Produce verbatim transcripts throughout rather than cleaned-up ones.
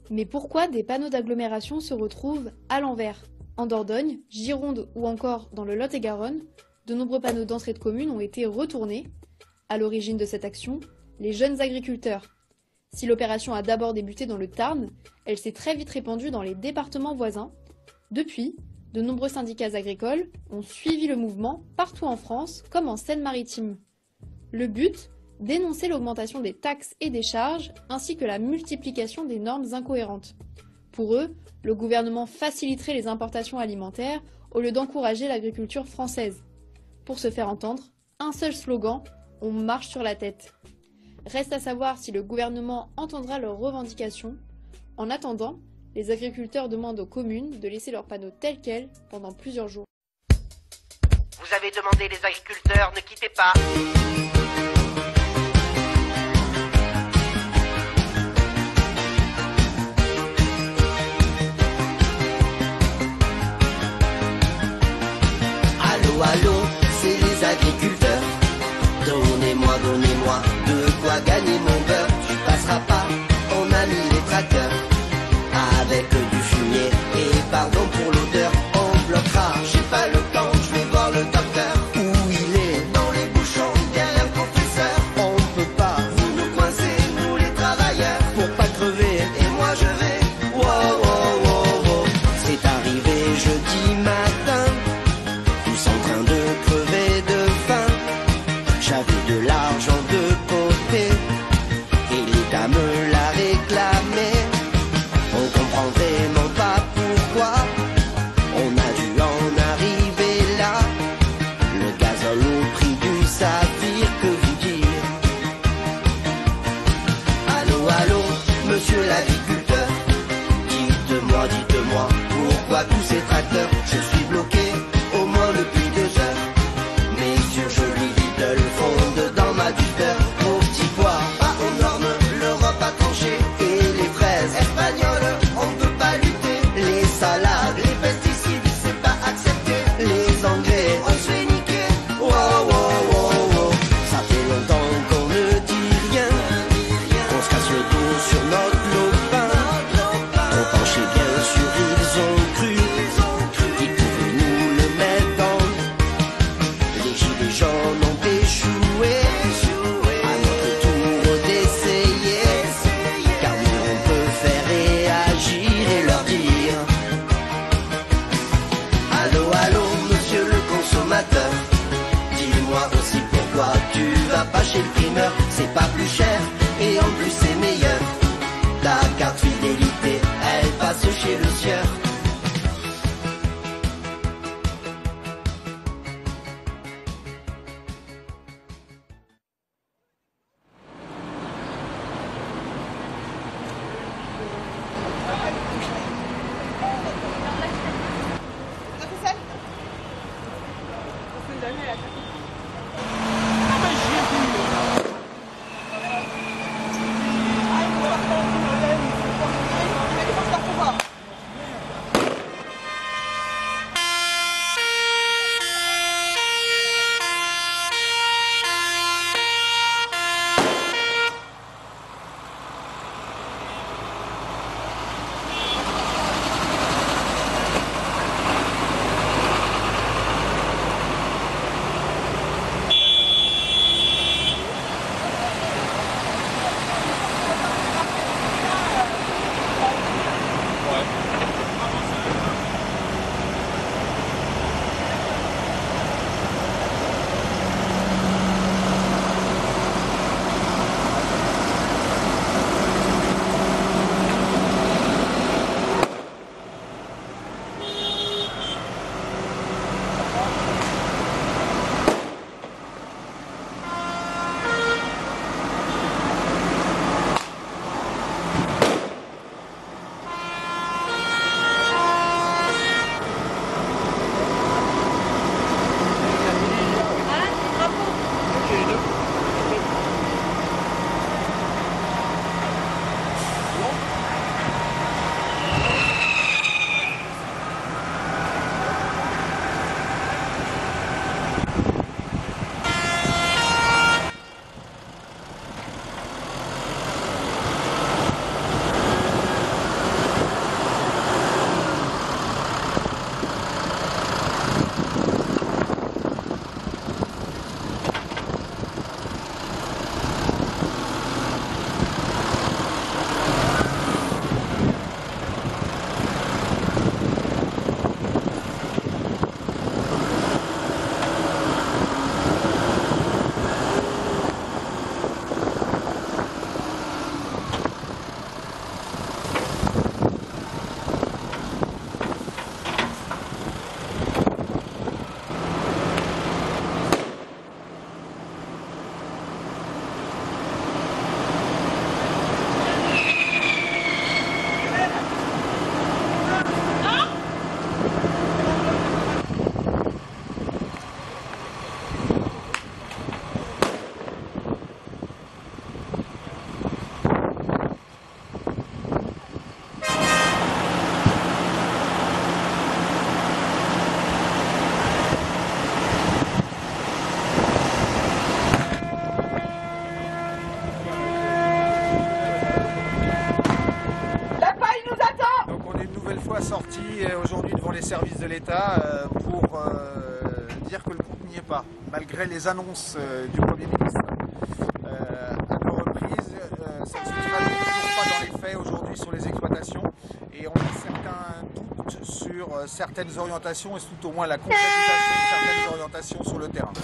Mais pourquoi des panneaux d'agglomération se retrouvent à l'envers? En Dordogne, Gironde ou encore dans le Lot-et-Garonne, de nombreux panneaux d'entrée de communes ont été retournés. À l'origine de cette action, les jeunes agriculteurs. Si l'opération a d'abord débuté dans le Tarn, elle s'est très vite répandue dans les départements voisins. Depuis, de nombreux syndicats agricoles ont suivi le mouvement partout en France comme en Seine-Maritime. Le but, dénoncer l'augmentation des taxes et des charges ainsi que la multiplication des normes incohérentes. Pour eux, le gouvernement faciliterait les importations alimentaires au lieu d'encourager l'agriculture française. Pour se faire entendre, un seul slogan, on marche sur la tête. Reste à savoir si le gouvernement entendra leurs revendications. En attendant, les agriculteurs demandent aux communes de laisser leurs panneaux tels quels pendant plusieurs jours. Vous avez demandé les agriculteurs, ne quittez pas. Allô, allô, c'est les agriculteurs. Donnez-moi, donnez-moi de quoi gagner mon beurre. Tu passeras pas, on a mis les tracteurs avec du fumier et pardon pour l'odeur. On bloquera, j'ai pas le temps, je vais voir le docteur. Où il est? Dans les bouchons, derrière le professeur. On peut pas, vous nous coincez, nous les travailleurs, pour pas crever. Et moi je vais, wow, wow, wow, wow. C'est arrivé jeudi matin, tous en train de crever de faim. J'avais de l'argent de côté et l'État me l'a réclamé. On comprend vraiment pas pourquoi on a dû en arriver là. Le gazole au prix du saphir, que vous dire? Allô, allô, monsieur l'agriculteur, dites-moi, dites-moi, pourquoi tous ces tracteurs? Je suis bloqué au moins depuis deux heures. Mes yeux jolis Lidl fondent dans ma douceur. Aux petits pois, pas aux normes, l'Europe a tranché. Et les fraises espagnoles, on ne peut pas lutter. Les salades, les pesticides, c'est pas accepté. Les engrais, on se fait niquer. Wow, wow, wow, wow. Ça fait longtemps qu'on ne dit rien, qu'on se casse le dos sur notre lopin. Trop penché bien sûr, ils ont cru qu'ils pouvaient nous le mettre dans. Les gilets jaunes ont échoué. À notre tour d'essayer, car nous on peut faire réagir et leur dire: allô, allô, monsieur le consommateur, dis-moi aussi pourquoi tu vas pas chez le primeur. C'est pas plus cher et en plus c'est meilleur. Ta carte fidélité, elle passe chez le sieur. les services de l'État euh, pour euh, dire que le compte n'y est pas, malgré les annonces euh, du Premier ministre. Euh, à deux reprises, euh, ça ne se traduit toujours pas dans les faits aujourd'hui sur les exploitations et on a certains doutes sur euh, certaines orientations et tout au moins la concrétisation de certaines orientations sur le terrain.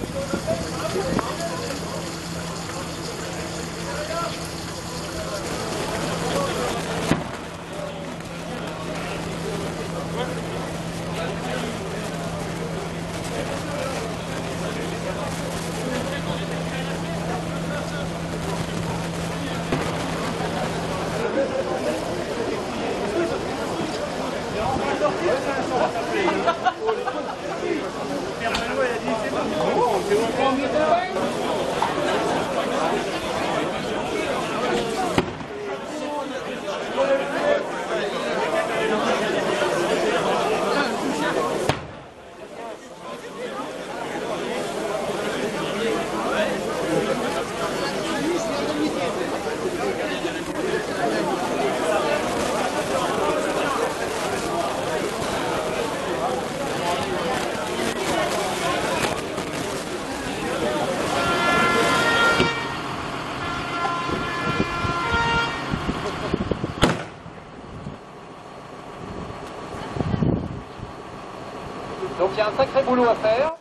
Donc il y a un sacré boulot à faire.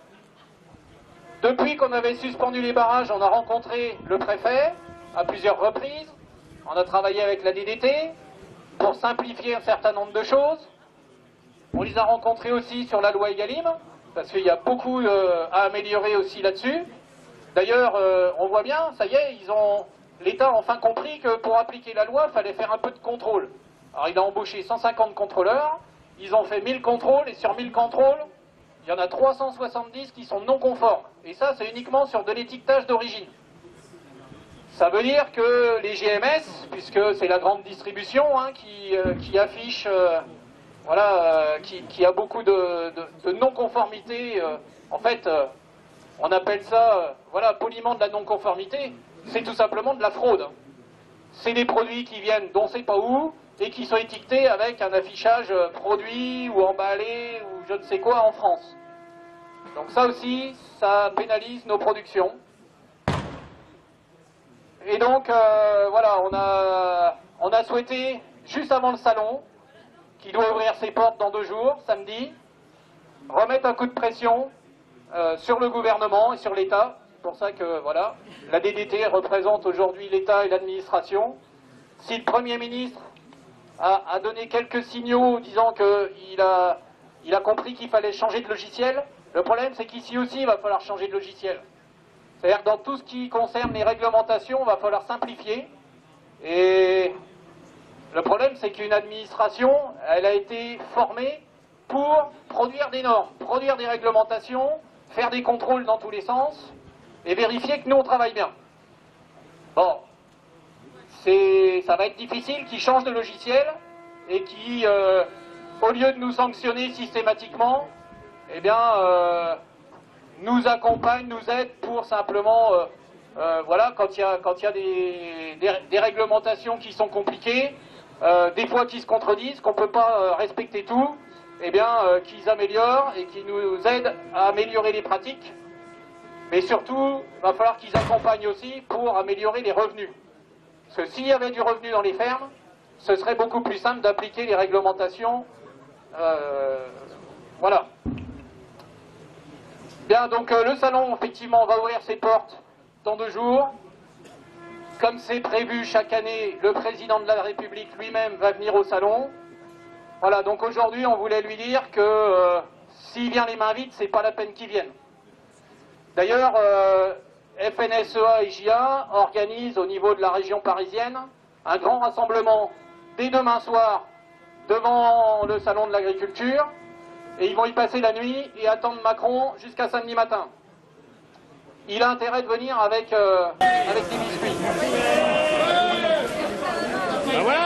Depuis qu'on avait suspendu les barrages, on a rencontré le préfet à plusieurs reprises. On a travaillé avec la D D T pour simplifier un certain nombre de choses. On les a rencontrés aussi sur la loi Egalim, parce qu'il y a beaucoup euh, à améliorer aussi là-dessus. D'ailleurs, euh, on voit bien, ça y est, ils ont l'État a enfin compris que pour appliquer la loi, il fallait faire un peu de contrôle. Alors il a embauché cent cinquante contrôleurs, ils ont fait mille contrôles, et sur mille contrôles, il y en a trois cent soixante-dix qui sont non conformes. Et ça, c'est uniquement sur de l'étiquetage d'origine. Ça veut dire que les G M S, puisque c'est la grande distribution hein, qui, euh, qui affiche, euh, voilà, euh, qui, qui a beaucoup de, de, de non-conformité, euh, en fait, euh, on appelle ça, euh, voilà, poliment de la non-conformité, c'est tout simplement de la fraude. C'est des produits qui viennent d'on ne sait pas où, et qui sont étiquetés avec un affichage euh, produit ou emballé, ou je ne sais quoi en France. Donc ça aussi, ça pénalise nos productions. Et donc, euh, voilà, on a, on a souhaité, juste avant le salon, qui doit ouvrir ses portes dans deux jours, samedi, remettre un coup de pression euh, sur le gouvernement et sur l'État. C'est pour ça que, voilà, la D D T représente aujourd'hui l'État et l'administration. Si le Premier ministre a, a donné quelques signaux disant qu'il a, il a compris qu'il fallait changer de logiciel, le problème c'est qu'ici aussi il va falloir changer de logiciel. C'est-à-dire que dans tout ce qui concerne les réglementations, il va falloir simplifier. Et le problème, c'est qu'une administration, elle a été formée pour produire des normes, produire des réglementations, faire des contrôles dans tous les sens, et vérifier que nous, on travaille bien. Bon, ça va être difficile qu'ils changent de logiciel, et qui, euh, au lieu de nous sanctionner systématiquement, eh bien... Euh, nous accompagne, nous aide pour simplement, euh, euh, voilà, quand il y a, quand il y a des, des, des réglementations qui sont compliquées, euh, des fois qui se contredisent, qu'on ne peut pas euh, respecter tout, eh bien, euh, qu'ils améliorent et qu'ils nous aident à améliorer les pratiques. Mais surtout, il va falloir qu'ils accompagnent aussi pour améliorer les revenus. Parce que s'il y avait du revenu dans les fermes, ce serait beaucoup plus simple d'appliquer les réglementations. Euh, voilà. Bien, donc euh, le salon, effectivement, va ouvrir ses portes dans deux jours. Comme c'est prévu chaque année, le président de la République lui-même va venir au salon. Voilà, donc aujourd'hui, on voulait lui dire que euh, s'il vient les mains vides, c'est pas la peine qu'il vienne. D'ailleurs, euh, F N S E A et J A organisent au niveau de la région parisienne un grand rassemblement dès demain soir devant le salon de l'agriculture. Et ils vont y passer la nuit et attendre Macron jusqu'à samedi matin. Il a intérêt de venir avec, euh, avec des biscuits. Ben voilà.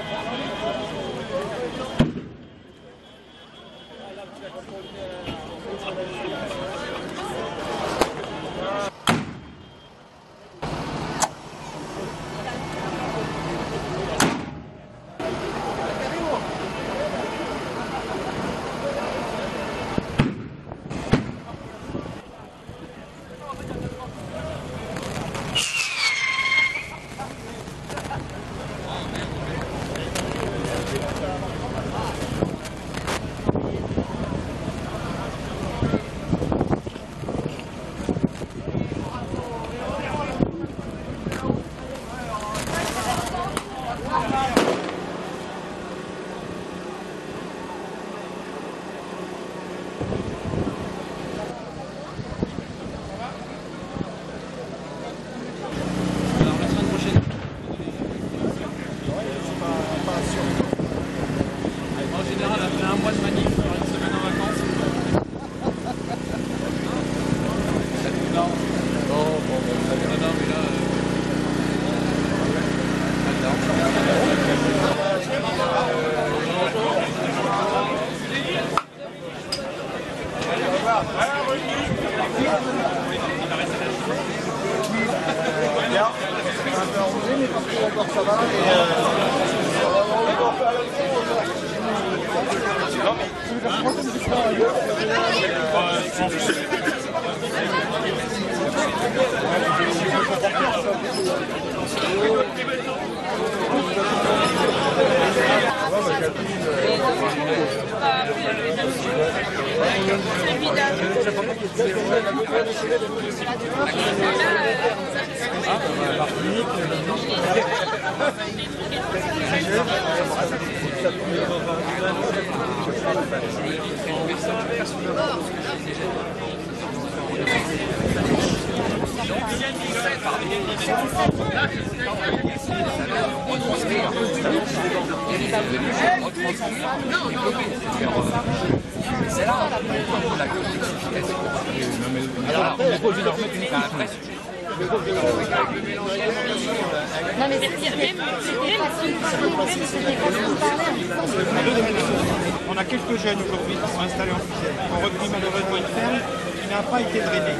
On a quelques jeunes aujourd'hui qui sont installés en fusée, qui ont repris malheureusement une ferme qui n'a pas été drainée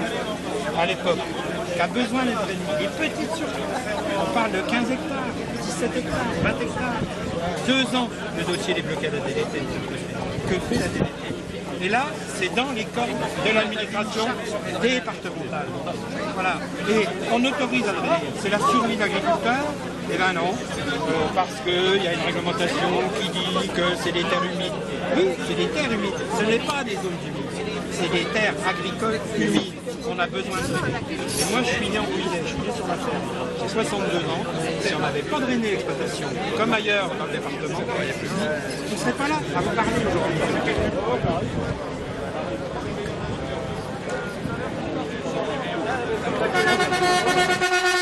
à l'époque, qui a besoin d'être drainée. Et petite surtout, on parle de quinze hectares, dix-sept hectares, vingt hectares. Deux ans, le dossier est bloqué à la D D T. Que fait la D D T? Et là, c'est dans les cordes de l'administration départementale. Voilà. Et on autorise à drainer. C'est la survie de l'agriculteur. Eh bien non, euh, parce qu'il y a une réglementation qui dit que c'est des terres humides. Oui, c'est des terres humides. Ce n'est pas des zones humides. C'est des terres agricoles humides. On a besoin de drainer. Et moi, je suis né en Guyane, je suis né sur la ferme. J'ai soixante-deux ans. Si on n'avait pas drainé l'exploitation, comme ailleurs dans le département, je ne serais pas là à vous parler aujourd'hui. Thank you.